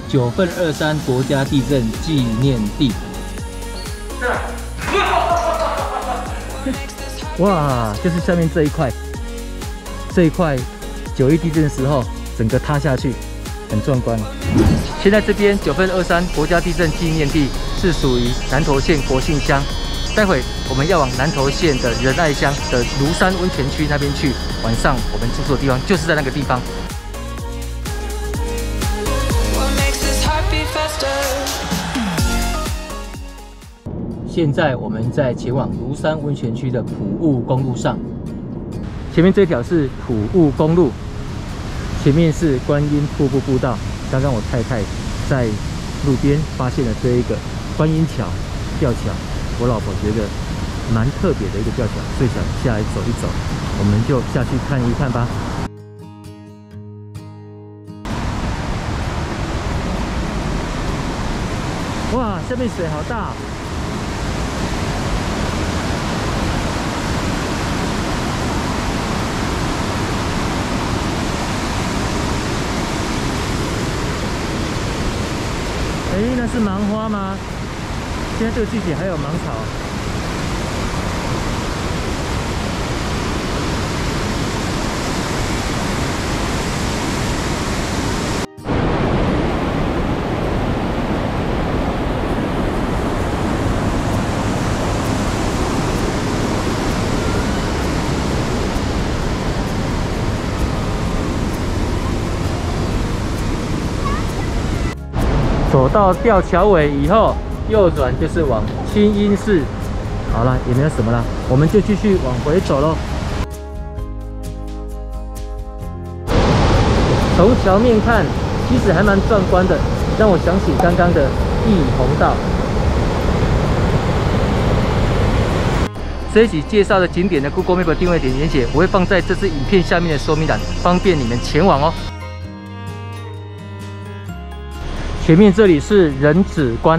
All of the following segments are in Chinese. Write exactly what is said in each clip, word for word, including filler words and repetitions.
九份二三国家地震纪念地。哇，就是下面这一块，这一块九一地震的时候整个塌下去，很壮观。现在这边九份二三国家地震纪念地是属于南投县国姓乡，待会我们要往南投县的仁爱乡的庐山温泉区那边去，晚上我们住宿的地方就是在那个地方。现在我们在前往庐山温泉区的埔雾公路上，前面这条是埔雾公路，前面是观音瀑布步道。刚刚我太太在路边发现了这一个观音桥吊桥，我老婆觉得蛮特别的一个吊桥，所以想下来走一走，我们就下去看一看吧。哇，下面水好大！哎，那是芒花吗？现在这个季节还有芒草。走到吊桥尾以后，右转就是往清音寺。好了，也没有什么了，我们就继续往回走喽。从桥面看，其实还蛮壮观的，让我想起刚刚的义弘道。这一集介绍的景点的 Google Map 定位点连结，我会放在这支影片下面的说明栏，方便你们前往哦。前面这里是人子关，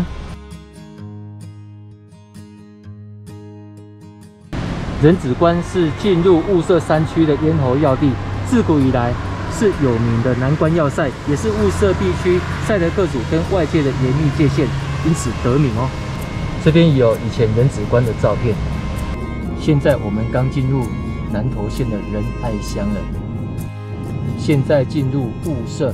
人子关是进入雾社山区的咽喉要地，自古以来是有名的难关要塞，也是雾社地区赛德克族跟外界的严密界限，因此得名哦。这边有以前人子关的照片。现在我们刚进入南投县的仁爱乡了，现在进入雾社。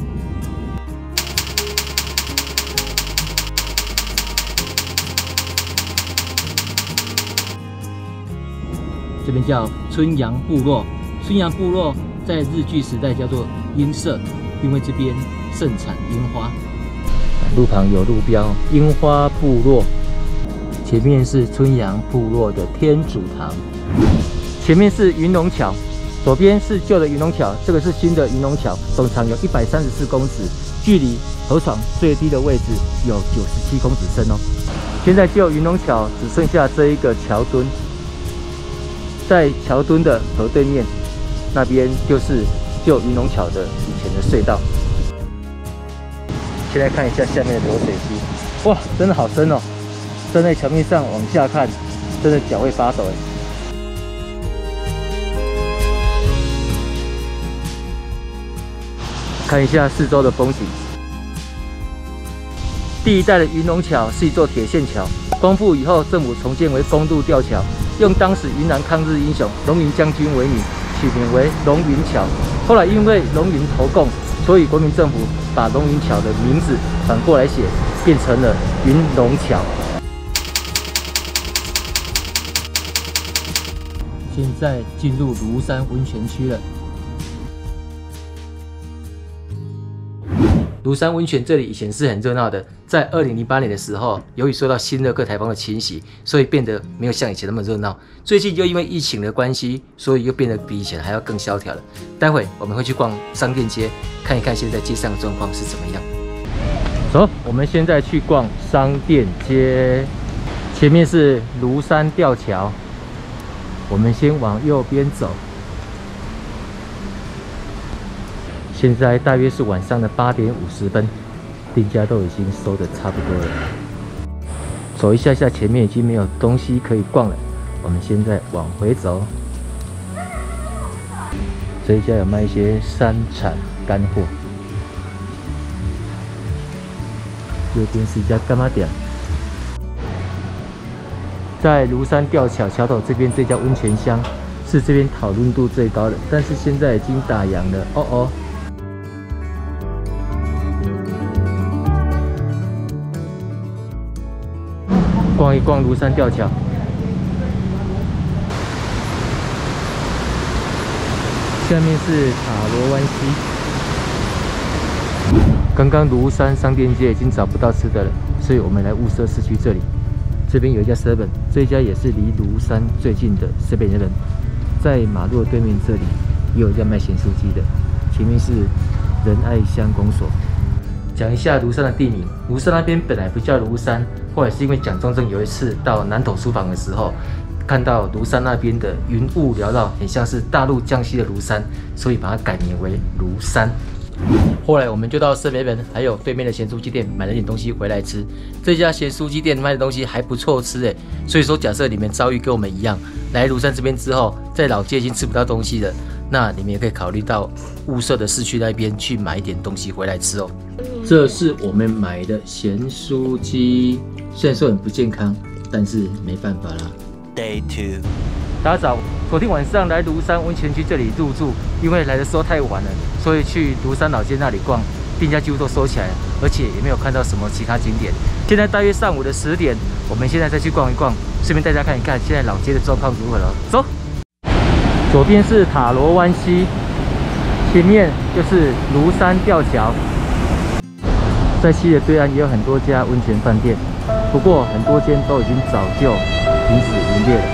这边叫春阳部落，春阳部落在日据时代叫做樱社，因为这边盛产樱花。路旁有路标，樱花部落。前面是春阳部落的天主堂，前面是云龙桥，左边是旧的云龙桥，这个是新的云龙桥，总长有一百三十四公尺，距离河床最低的位置有九十七公尺深哦。现在旧云龙桥只剩下这一个桥墩。在桥墩的河对面，那边就是旧云龙桥的以前的隧道。先来看一下下面的流水溪，哇，真的好深哦！站在桥面上往下看，真的脚会发抖哎。看一下四周的风景。第一代的云龙桥是一座铁线桥，公布以后，政府重建为公路吊桥。用当时云南抗日英雄龙云将军为名，取名为龙云桥。后来因为龙云投共，所以国民政府把龙云桥的名字反过来写，变成了云龙桥。现在进入庐山温泉区了。庐山温泉这里以前是很热闹的，在二零零八年的时候，由于受到新热克台风的侵袭，所以变得没有像以前那么热闹。最近又因为疫情的关系，所以又变得比以前还要更萧条了。待会我们会去逛商店街，看一看现在街上的状况是怎么样。走，我们现在去逛商店街，前面是庐山吊桥，我们先往右边走。现在大约是晚上的八点五十分，店家都已经收的差不多了。走一下下，前面已经没有东西可以逛了，我们现在往回走。这一家有卖一些山产干货。 右边是一家干妈店。在庐山吊桥桥头这边这家温泉乡是这边讨论度最高的，但是现在已经打烊了。哦哦。逛一逛庐山吊桥。 下面是塔罗湾溪。刚刚庐山商店街已经找不到吃的了，所以我们来雾社市区这里。这边有一家 seven， 这一家也是离庐山最近的 seven eleven， 在马路的对面这里也有一家卖咸酥鸡的，前面是仁爱乡公所。讲一下庐山的地名，庐山那边本来不叫庐山，后来是因为蒋中正有一次到南投书房的时候。 看到庐山那边的云雾缭绕，很像是大陆江西的庐山，所以把它改名为庐山。后来我们就到seven eleven还有对面的咸酥鸡店买了点东西回来吃。这家咸酥鸡店卖的东西还不错吃哎，所以说假设你们遭遇跟我们一样，来庐山这边之后，在老街已经吃不到东西了，那你们也可以考虑到雾社的市区那边去买一点东西回来吃哦。这是我们买的咸酥鸡，虽然说很不健康，但是没办法啦。 Day two， 大家早，昨天晚上来庐山温泉区这里入住，因为来的时候太晚了，所以去庐山老街那里逛，店家几乎都收起来了，而且也没有看到什么其他景点。现在大约上午的十点，我们现在再去逛一逛，顺便带大家看一看现在老街的状况如何了。走，左边是塔罗湾溪，前面就是庐山吊桥，在溪的对岸也有很多家温泉饭店，不过很多间都已经早就 停止营业了。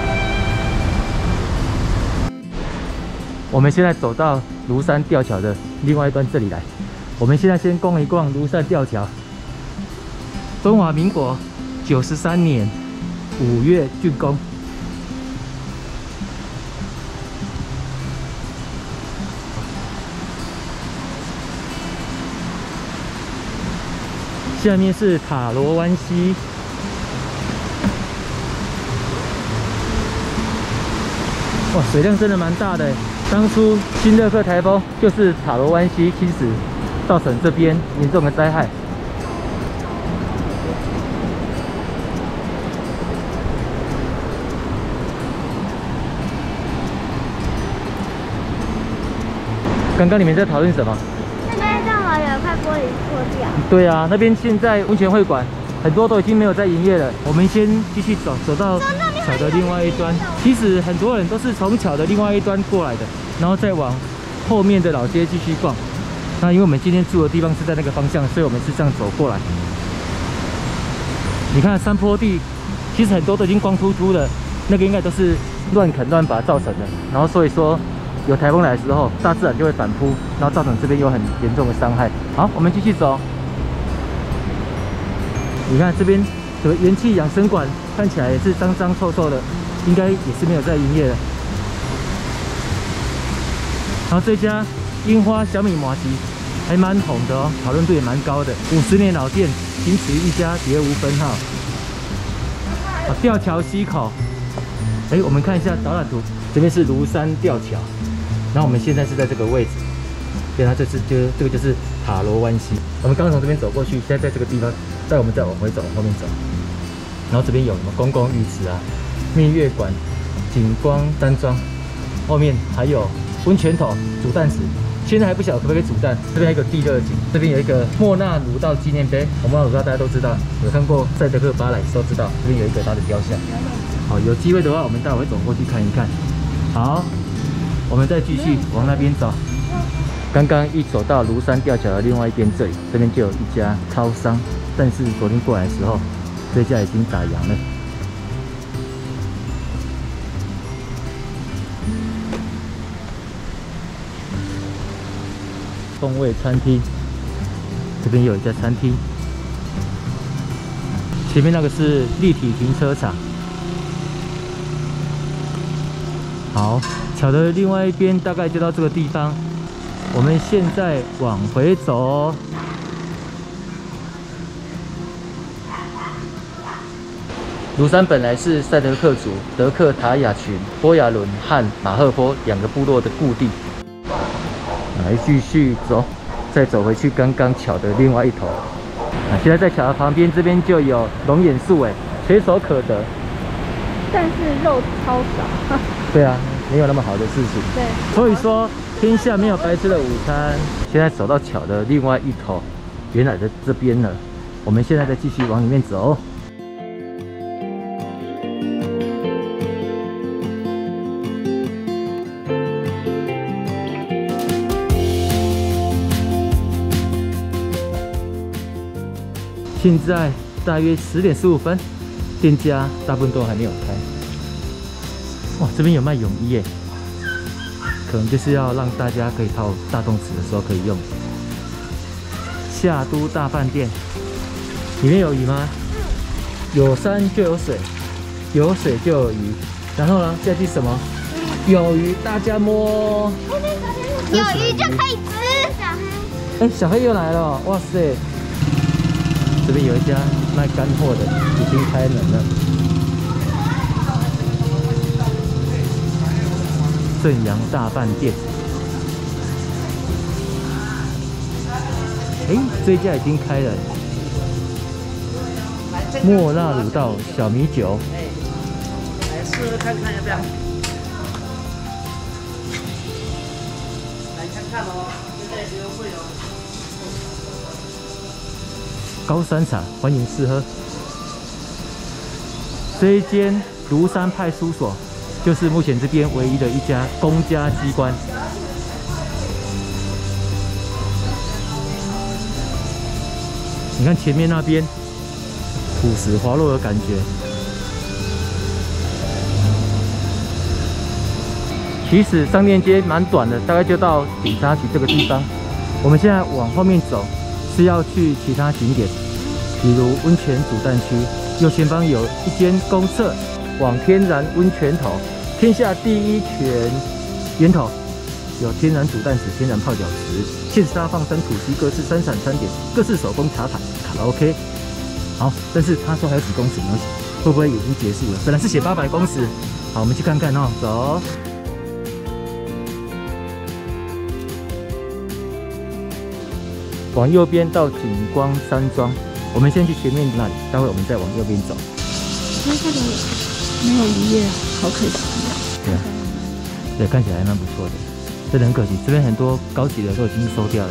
我们现在走到庐山吊桥的另外一端这里来。我们现在先逛一逛庐山吊桥。中华民国九十三年五月竣工。下面是塔罗湾溪。 哇，水量真的蛮大的。当初新热克台风就是塔罗湾溪侵蚀，造成这边严重的灾害。刚刚你们在讨论什么？ 那边正好有一块玻璃破掉。 对啊，那边现在温泉会馆很多都已经没有在营业了。我们先继续走，走到 桥的另外一端，其实很多人都是从桥的另外一端过来的，然后再往后面的老街继续逛。那因为我们今天住的地方是在那个方向，所以我们是这样走过来。你看山坡地，其实很多都已经光秃秃的，那个应该都是乱砍乱拔造成的。然后所以说有台风来的时候，大自然就会反扑，然后造成这边有很严重的伤害。好，我们继续走。你看这边有元气养生馆。 看起来也是脏脏臭臭的，应该也是没有在营业的。然后这家樱花小米麻糬还蛮红的哦，讨论度也蛮高的。五十年老店，仅此一家，别无分号。啊，吊桥溪口。哎，我们看一下导览图，这边是庐山吊桥，然后我们现在是在这个位置。对，它这是就这个就是塔罗湾溪。我们刚刚从这边走过去，现在在这个地方，再我们再往回走，往后面走。 然后这边有什么公共浴池啊、蜜月馆、景光山庄，后面还有温泉桶、煮蛋池。现在还不晓得可不可以煮蛋。这边还有一个地热井，这边有一个莫纳鲁道纪念碑。莫纳鲁道大家都知道，有看过赛德克巴莱都知道，这边有一个他的雕像。好，有机会的话，我们待会走过去看一看。好，我们再继续往那边走。刚刚一走到庐山吊桥的另外一边，这里这边就有一家超商，但是昨天过来的时候。 这家已经打烊了。风味餐厅，这边有一家餐厅。前面那个是立体停车场。好，桥的另外一边大概就到这个地方。我们现在往回走哦。 庐山本来是赛德克族德克塔雅群、波亚伦和马赫坡两个部落的故地。来继续走，再走回去刚刚桥的另外一头。 啊，现在在桥的旁边这边就有龙眼树，哎，垂手可得。 但是肉超少。 对啊，没有那么好的事情。 对。 所以说，天下没有白吃的午餐。现在走到桥的另外一头，原来的这边了。我们现在再继续往里面走。现在大约十点十五分，店家大部分都还没有开。哇，这边有卖泳衣耶，可能就是要让大家可以泡大众池的时候可以用。夏都大饭店里面有鱼吗？有山就有水，有水就有鱼。然后呢，下去什么？有鱼，大家摸。 有鱼就可以吃。小黑， 哎，小黑又来了，哇塞！这边有一家卖干货的，已经开门了。正阳大饭店，哎，这一家已经开了。莫纳鲁道小米酒， 来试喝看看要不要？来看看哦，现在有优惠哦。 高山茶，欢迎试喝。这一间庐山派出所，就是目前这边唯一的一家公家机关。你看前面那边土石滑落的感觉。其实商店街蛮短的，大概就到警察局这个地方。我们现在往后面走，是要去其他景点，比如温泉主蛋区，右前方有一间公厕，往天然温泉头，天下第一泉源头，有天然煮蛋池、天然泡脚池、现杀放生土鸡，各式山产餐点，各式手工茶盘，卡拉 OK。好，但是他说还有几公尺没有写，会不会已经结束了？本来是写八百公尺。好，我们去看看哦，走。往右边到景光山庄，我们先去前面那里，待会我们再往右边走。 那这个没有渔业，好可惜。 对啊，对，看起来还蛮不错的，真的很可惜，这边很多高级的都已经收掉了。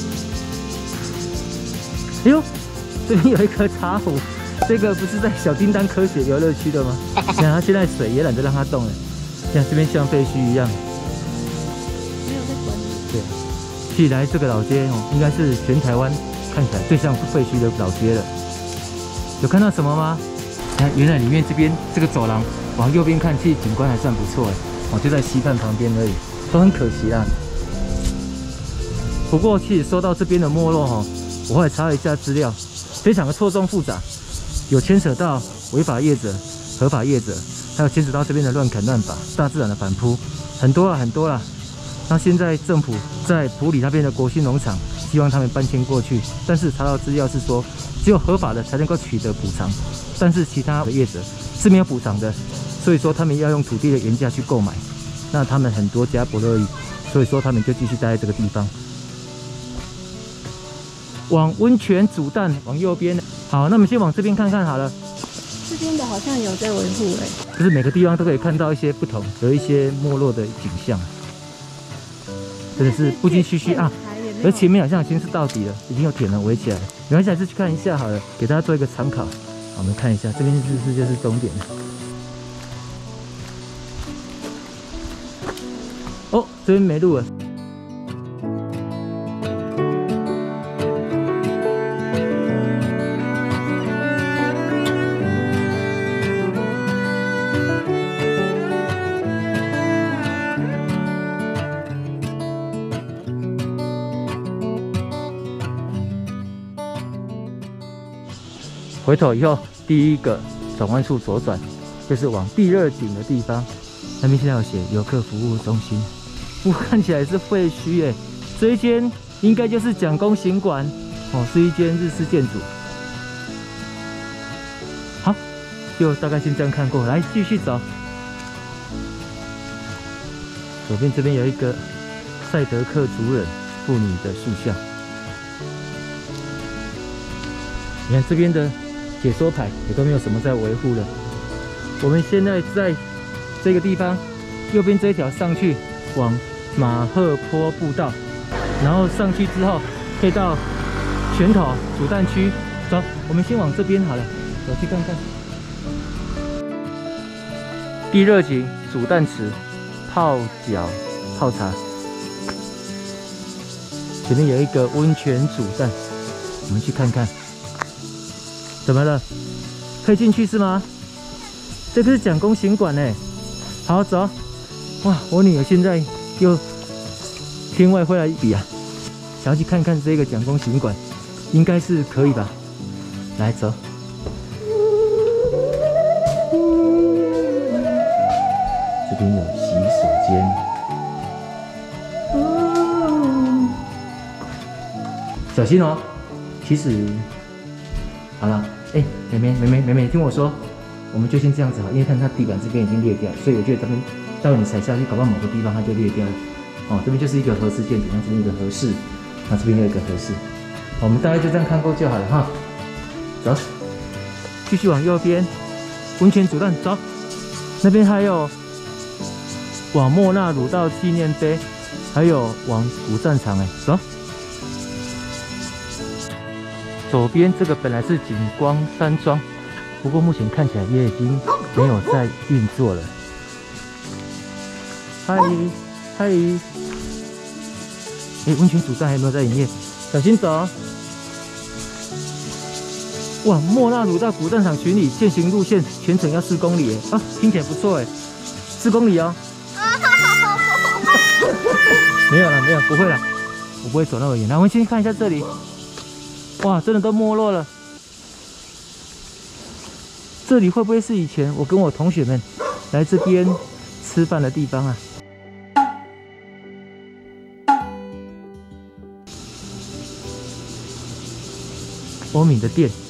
哎呦，这边有一颗茶壶，这个不是在小叮当科学游乐区的吗？你看它现在水也懒得让它动了，像这边像废墟一样。 没有在管理。 对。起来这个老街哦，应该是全台湾看起来最像废墟的老街了。有看到什么吗？看，原来里面这边这个走廊往右边看，其实景观还算不错哎，哦，就在溪畔旁边而已，都很可惜啦。不过其实说到这边的没落哈，我后来查了一下资料，非常的错综复杂，有牵扯到违法业者、合法业者，还有牵扯到这边的乱砍乱伐、大自然的反扑，很多啊很多啦。那现在政府在埔里那边的国兴农场，希望他们搬迁过去，但是查到资料是说，只有合法的才能够取得补偿，但是其他的业者是没有补偿的，所以说他们要用土地的原价去购买，那他们很多家不乐意，所以说他们就继续待在这个地方。往温泉煮蛋往右边，好，那我们先往这边看看好了。 这边的好像有在维护哎， 就是每个地方都可以看到一些不同，有一些没落的景象。真的是不禁唏嘘啊！而前面好像已经是到底了，已经有铁门围起来了。没关系，还是去看一下好了，给大家做一个参考。好，我们看一下这边是不是就是终点了？哦，这边没路了。回头以后，第一个转弯处左转，就是往第二顶的地方。那边现在有写游客服务中心，不过看起来是废墟耶。这一间应该就是蒋公行馆哦，是一间日式建筑。好，就大概先这样看过来，继续走。左边这边有一个赛德克族人妇女的塑像。 你看这边的解说牌也都没有什么在维护了。我们现在在这个地方，右边这一条上去往马赫坡步道，然后上去之后可以到泉头煮蛋区。走，我们先往这边好了，走去看看。地热井煮蛋池、泡脚、泡茶。前面有一个温泉煮蛋，我们去看看。怎么了？可以进去是吗？这个是蒋公行馆哎。好，走。哇，我女儿现在又天外飞来一笔啊！想要去看看这个蒋公行馆，应该是可以吧？来，走。这边有洗手间。小心哦！其实，好了，哎、欸，妹妹，妹妹，妹妹，听我说，我们就先这样子好，因为看它地板这边已经裂掉了，所以我觉得咱们待会你踩下去，搞到某个地方它就裂掉了。哦，这边就是一个和式建筑，那这边一个和式，那这边又一个和式，我们大概就这样看过就好了哈。走，继续往右边，温泉煮蛋，走，那边还有往莫纳鲁道纪念碑，还有往古战场，哎，走。左边这个本来是景光山庄，不过目前看起来也已经没有在运作了。嗨嗨，哎，温泉煮蛋还有没有在营业？小心走哦。哇，莫纳鲁道古战场巡礼践行路线全程要四公里，哎，啊，听起来不错哎，四公里哦。没有了，没有，不会了，我不会走那么远。来，我们先看一下这里。哇，真的都没落了。这里会不会是以前我跟我同学们来这边吃饭的地方啊？欧米的店。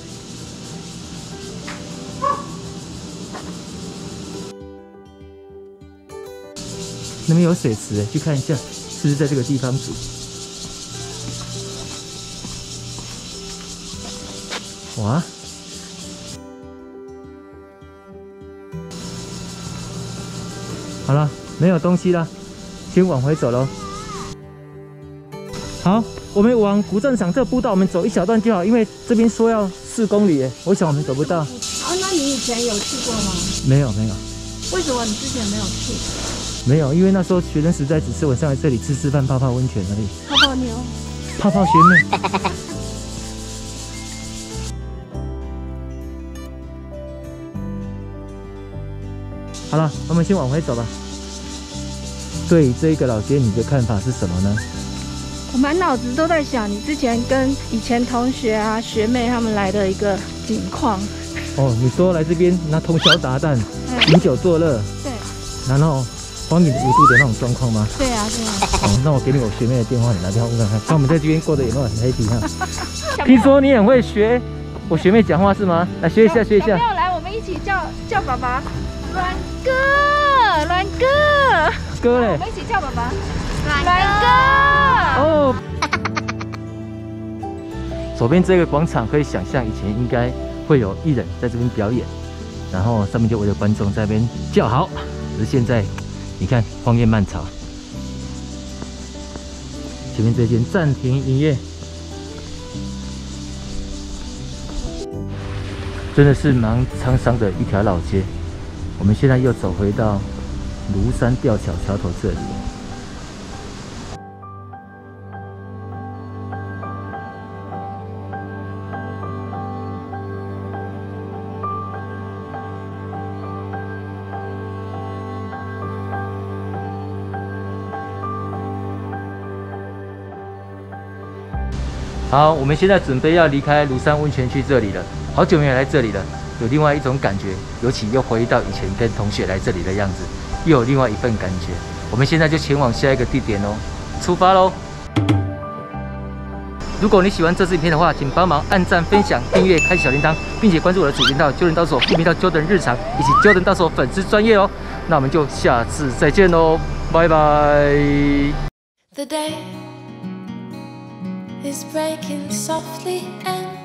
那边有水池，去看一下，是不是在这个地方煮？哇！好了，没有东西了，先往回走喽。好，我们往古战场这步道，我们走一小段就好，因为这边说要四公里，我想我们走不到。 哦，那你以前有去过吗？ 没有，没有。 为什么你之前没有去？ 没有，因为那时候学生时代只是晚上来这里吃吃饭、泡泡温泉而已。 泡泡妞， 泡泡学妹。好了，我们先往回走吧。对这个老街，你的看法是什么呢？ 我满脑子都在想你之前跟以前同学啊、学妹他们来的一个景况。 哦，你说来这边拿通宵达旦、饮酒作乐， 对， 然后荒淫无度的那种状况吗？ 对啊，对啊。 哦，那我给你我学妹的电话，你打电话问看看，看我们在这边过得有没有很 happy 哈？听说你很会学我学妹讲话是吗？来学一下，学一下。 有没有来？我们一起叫叫爸爸。阮哥，阮哥， 哥嘞， 我们一起叫爸爸，阮哥。 哦。左边这个广场可以想象，以前应该会有艺人在这边表演，然后上面就围着观众在那边叫好。可是现在，你看荒烟蔓草，前面这间暂停营业，真的是蛮沧桑的一条老街。我们现在又走回到庐山吊桥桥头这里。好，我们现在准备要离开庐山温泉区这里了，好久没有来这里了。有另外一种感觉，尤其又回到以前跟同学来这里的样子，又有另外一份感觉。我们现在就前往下一个地点哦，出发喽！如果你喜欢这支影片的话，请帮忙按赞、分享、订阅、开启小铃铛，并且关注我的主频道“Jordan到手”、副频道 “Jordan 日常”以及 “Jordan到手”粉丝专页哦。那我们就下次再见喽，拜拜。The day is breaking softly and